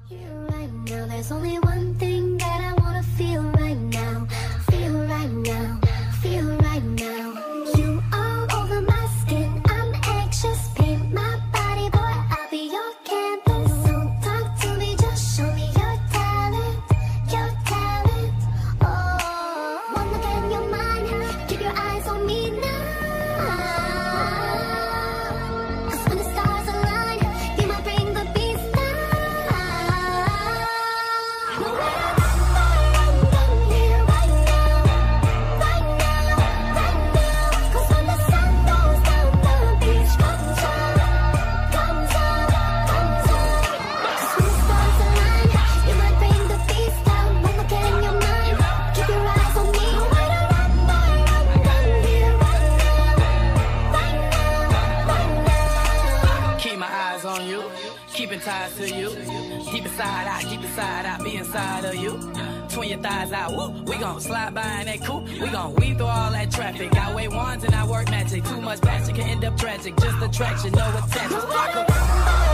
Here right now, there's only one thing that I wanna feel right now. Feel right now, feel right now. You all over my skin, I'm anxious. Paint my body, boy, I'll be your canvas. Don't talk to me, just show me your talent, your talent. Oh, one look in your mind, keep your eyes on me now. Keeping ties to you. Deep inside, I be inside of you. Twin your thighs out, woo. We gon' slide by in that coupe. We gon' weave through all that traffic. I weigh wands and I work magic. Too much passion can end up tragic. Just attraction, no attachment.